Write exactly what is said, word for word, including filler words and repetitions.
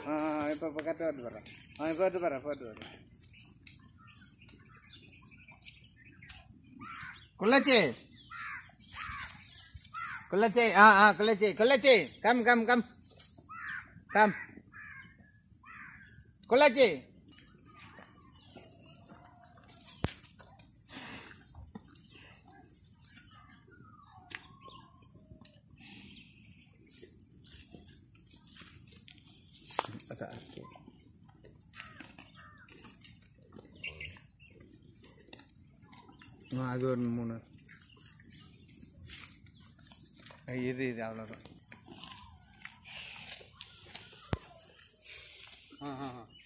ஆ இப்போ இப்போ கரெக்டாக வந்து போடுறேன். ஆ இப்போ வந்து போகிறேன் போட்டு வரேன். குள்ளச்சி குள்ளச்சி ஆ ஆ குள்ளச்சி குள்ளச்சி கம் கம் கம் கம் குள்ளச்சி அது ஒரு மூணு இது இது அவ்வளோதான். ஆ ஆ